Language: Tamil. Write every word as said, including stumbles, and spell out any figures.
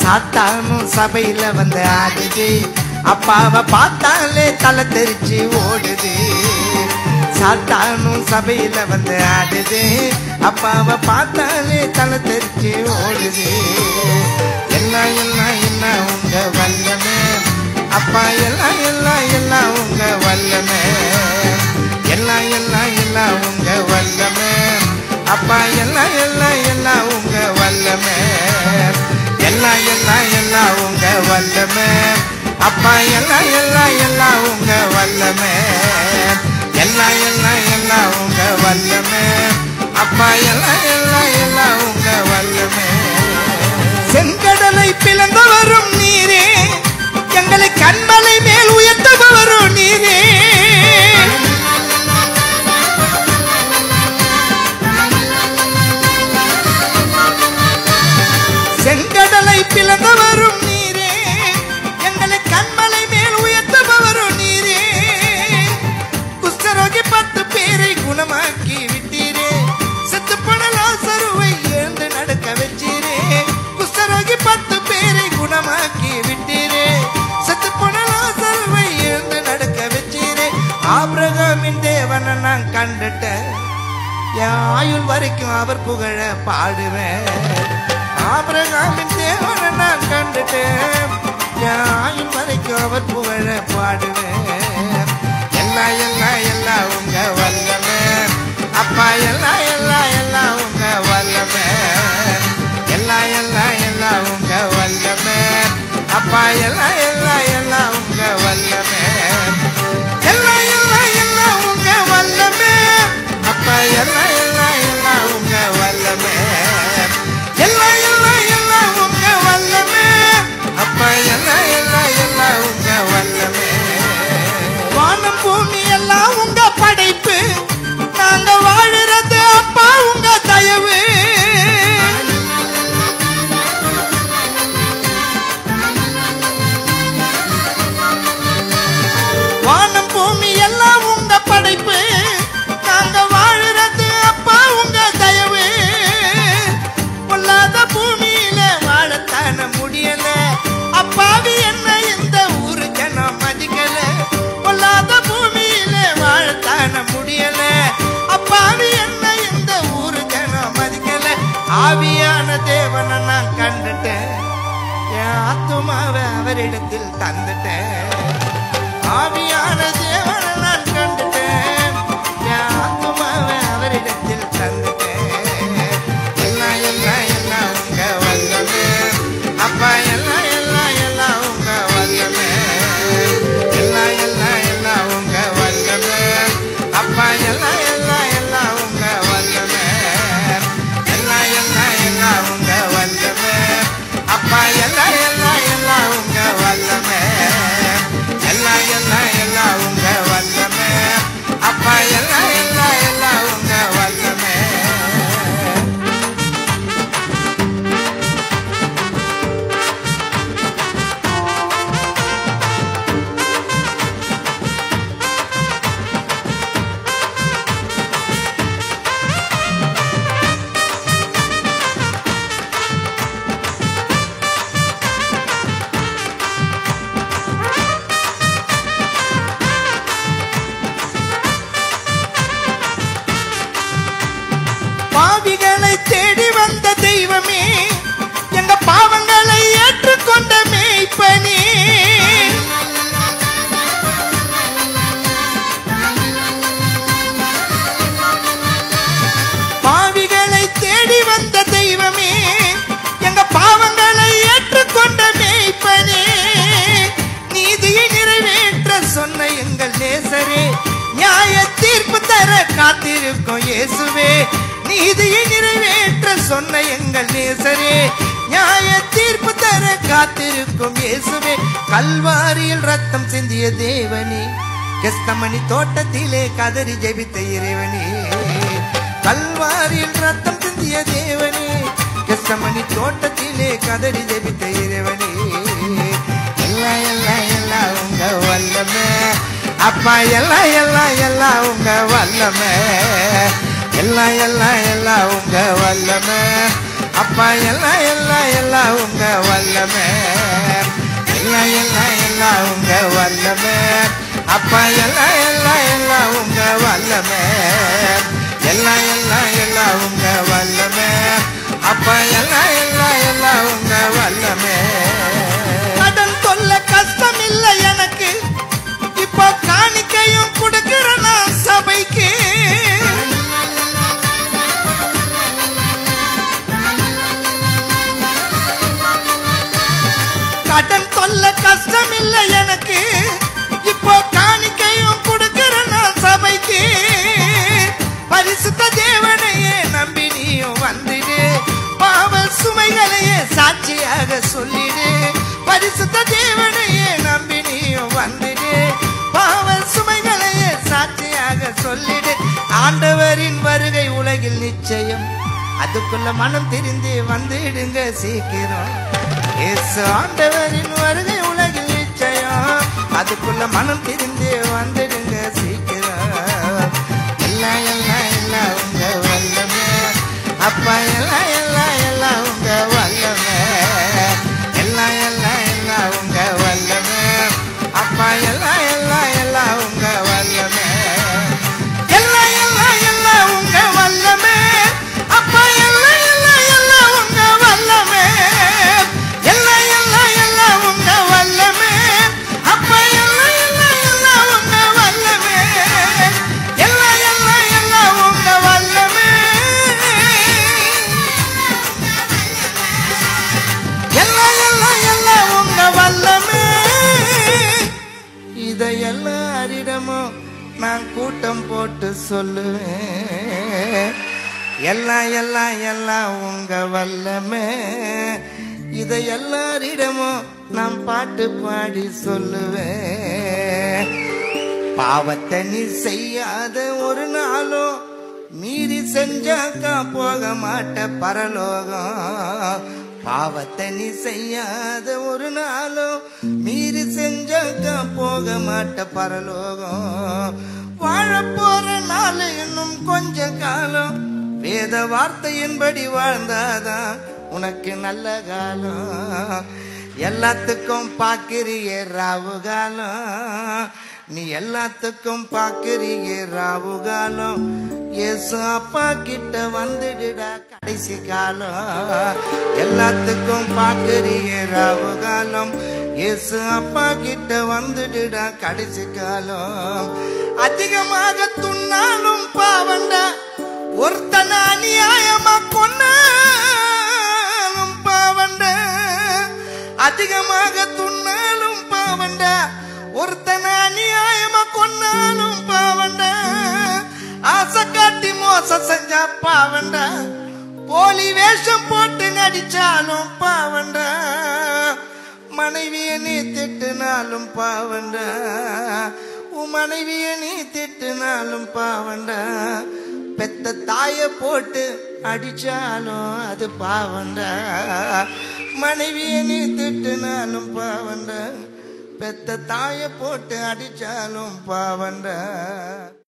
சாத்தானும் சபையில வந்து ஆடுது, அப்பாவை பார்த்தாலே தலை தெரிச்சு ஓடுது. சாத்தானும் சபையில வந்து ஆடுது, அப்பாவை பார்த்தாலே தலை தெரிச்சு ஓடுது. எல்லாம் எல்லாம் எல்லாம் உங்க வல்லமே அப்பா, எல்லாம் எல்லாம் எல்லாம் உங்க வல்லமே. எல்லாம் எல்லாம் எல்லாம் உங்க வல்லமே அப்பா, எல்லாம் எல்லாம் எல்லாம் உங்க வல்லமே. எல்லாம் எல்லாம் எல்லாம் உங்க வல்லமே அப்பா, எல்லாம் எல்லாம் எல்லாம் உங்க வல்லமே. எல்லாம் எல்லாம் எல்லாம் உங்க வல்லமே அப்பா, எல்லாம் எல்லாம் எல்லாம் உங்க வல்லமே. செங்கடலை பிளந்து வரும் நீரே, எங்களை கண்மலை மேல் உயர்த்த வரும் நீரே. செங்கடலை பிளந்து வரும் நீரே, எங்களை கண்மலை மேல் உயர்த்த வரும் நீரே. குஷ்டரோகி பத்து பேரை குணமாக்கி விட்டீரே, செத்து போன லாசருவை எழுந்து நடக்க வச்சீரே. குஷ்டரோகி பத்து பேரை குணமாக்கி விட்டீரே, செத்து போன லாசருவை எழுந்து நடக்க வச்சீரே. ஆபிரகாமின் தேவனை நான் கண்டுட்டேன், என் ஆயுள் வரைக்கும் அவர் புகழ பாடுவேன். ஆபிரகாமின் தேவனை நான் கண்டுட்டேன், என் ஆயுள் வரைக்கும் அவர் புகழ பாடுவேன். எல்லாம் எல்லாம் எல்லாம் உங்க வல்லமே அப்பா, எல்லாம் எல்லாம் எல்லாம் உங்க வல்லமே. எல்லாம் எல்லாம் எல்லாம் உங்க வல்லமே அப்பா, எல்லாம் எல்லாம் எல்லாம் உங்க வல்லமே. எல்லாம் எல்லாம் எல்லாம் உங்க வல்லமே அப்பா, எல்லாம் எல்லாம் எல்லாம் உங்க வல்லமே. எல்லாம் எல்லாம் எல்லாம் உங்க வல்லமே அப்பா, எல்லாம் எல்லாம் எல்லாம் உங்க வல்லமே. வானம் பூமி எல்லாம் உங்க படைப்பு, நாங்க வாழுறது அப்பா உங்க தயவு. வானம் பூமி எல்லாம் உங்க படைப்பு, நாங்க வாழுறது அப்பா உங்க தயவு. பொல்லாத பூமியில வாழத்தான முடியல, அப்பாவி என்ன இந்த ஊரு ஜனம் மதிக்கல. பொல்லாத பூமியில வாழத்தான முடியல, அப்பாவி என்ன இந்த ஊரு ஜனம் மதிக்கல. ஆவியான தேவனை நான் கண்டுட்டேன், என் ஆத்துமாவை அவரிடத்தில் தந்துட்டேன். ஆவியான தேவனை நான் கண்டுட்டேன், என் ஆத்துமாவை அவரிடத்தில் தந்துட்டேன். எல்லாம் எல்லாம் எல்லாம் உங்க வல்லமே அப்பா, எல்லாம் எல்லாம் எல்லாம் உங்க வல்லமே. எல்லாம் எல்லாம் எல்லாம் உங்க வல்லமே அப்பா, எல்லாம் எல்லாம் எல்லாம் உங்க வல்லமே. எல்லாம் எல்லாம் எல்லாம் உங்க வல்லமே அப்பா, எல்லாம் எல்லாம் எல்லாம் உங்க வல்லமே. எல்லாம் எல்லாம் எல்லாம் உங்க வல்லமே அப்பா, எல்லாம் எல்லாம் எல்லாம் உங்க வல்லமே. பாவிகளை தேடி வந்த தெய்வமே, எங்க பாவங்களை ஏற்றுக்கொண்ட மேய்ப்பனே. பாவிகளை தேடி வந்த தெய்வமே, எங்க பாவங்களை ஏற்றுக்கொண்ட மேய்ப்பனே. நீதியை நிறைவேற்ற சொன்ன எங்கள் நேசரே, நியாய தீர்ப்பு தர காத்திருக்கும் இயேசுவே. நீதியை நிறைவேற்ற சொன்ன எங்கள் நேசரே, நியாய தீர்ப்பு தர காத்திருக்கும் இயேசுவே. கல்வாரியில் ரத்தம் சிந்திய தேவனே, கெஸ்தமணி தோட்டத்திலே கதறி ஜெபித்த இறைவனே. கல்வாரியில் ரத்தம் சிந்திய தேவனே, கெஸ்தமணி தோட்டத்திலே கதறி ஜெபித்த இறைவனே. எல்லாம் எல்லாம் எல்லாம் உங்க வல்லமே அப்பா, எல்லாம் எல்லாம் எல்லாம் உங்க வல்லமே. எல்லாம் எல்லாம் எல்லாம் உங்க வல்லமே அப்பா எல்லாம் எல்லாம் எல்லாம் உங்க வல்லமே எல்லாம் எல்லாம் எல்லாம் உங்க வல்லமே அப்பா எல்லாம் எல்லாம் எல்லாம் உங்க வல்லமே எல்லாம் எல்லாம் எல்லாம் உங்க வல்லமே அப்பா எல்லாம் எல்லாம் எல்லாம் உங்க வல்லமே கடன் தொல்ல கஷ்டம் இல்லை எனக்கு இப்போ காணிக்கையும் கொடுக்கிற நான் சபைக்கு கடன் தொல்ல கஷ்டம் இல்லை எனக்கு இப்போ காணிக்கையும் கொடுக்கிற நான் சபைக்கு பரிசுத்த தேவனையே நம்பி நீயும் வந்துடு பாவ சுமைகளையே சாட்சியாக சொல்லிடு பரிசுத்த தேவனையே நம்பி நீயும் வந்துடு பாவ சுமைகளையே சாட்சியாக சொல்லிடு ஆண்டவரின் வருகை உலகில் நிச்சயம் அதுக்குள்ள மனம் திரிந்து வந்துடுங்க சீக்கிரம் இயேசு ஆண்டவரின் வருகை உலகில் நிச்சயம் அதுக்குள்ள மனம் திரிந்து வந்துடுங்க சீக்கிரம் எல்லாம் எல்லாம் எல்லாம் உங்க வல்லமே அப்பா எல்லாம் எல்லாம் எல்லாம் உங்க வல்லமே எல்லாம் எல்லாம் எல்லாம் உங்க வல்லமே அப்பா எல்லாம் எல்லாம் எல்லாம் உங்க வல்லமே எல்லாம் எல்லாம் எல்லாம் உங்க வல்லமே அப்பா எல்லாம் எல்லாம் எல்லாம் உங்க வல்லமே எல்லாம் எல்லாம் எல்லாம் உங்க வல்லமே அப்பா எல்லாம் எல்லாம் எல்லாம் உங்க வல்லமே எல்லாம் எல்லாம் எல்லாம் உங்க வல்லமே எல்லாம் எல்லாம் எல்லாம் உங்க வல்லமே இதை எல்லாரிடமும் நான் கூட்டம் போட்டு சொல்லுவேன் எல்லாம் எல்லாம் எல்லாம் உங்க வல்லமே இதை எல்லாரிடமும் நான் பாட்டு பாடி சொல்லுவேன் பாவத்தை நீ செய்யாத ஒரு நாளும் மீறி செஞ்சாக்கா போக மாட்ட பரலோகம் பாவத்தை நீ செய்யாத ஒரு நாளும் மீறி செஞ்சாக்கா போக மாட்ட பரலோகம் வாழ போற நாள் இன்னும் கொஞ்ச காலம் வேத வார்த்தையின்படி வாழ்ந்தாதான் உனக்கு நல்ல காலம் எல்லாத்துக்கும் பாக்கிறியே ராவு காலம் நீ எல்லாத்துக்கும் பாக்கிறியே ராவு காலம் இயேசு அப்பா கிட்ட வந்துடுடா கடைசி காலம் எல்லாத்துக்கும் பாக்கிறியே ராவு காலம் இயேசு அப்பா கிட்ட வந்துடுடா கடைசி காலம் அதிகமாக துண்ணாலும் பாவண்டா ஒருத்தன அநியாயமா கொன்னாலும் பாவண்டா அதிகமாக துண்ணாலும் பாவண்டா ஒருத்தன அநியாயமா கொன்னாலும் பாவண்டா ஆசை காட்டி மோசம் செஞ்சா பாவண்டா போலி வேஷம் போட்டு நடிச்சாலும் பாவண்டா மனைவிய நீ திட்டுனாலும் பாவண்டா உன் மனைவிய நீ திட்டுனாலும் பாவண்டா பெத்த தாய போட்டு அடிச்சாலும் அது பாவண்டா மனைவிய நீ திட்டுனாலும் பாவண்டா பெத்த தாய போட்டு அடிச்சாலும் பாவண்டா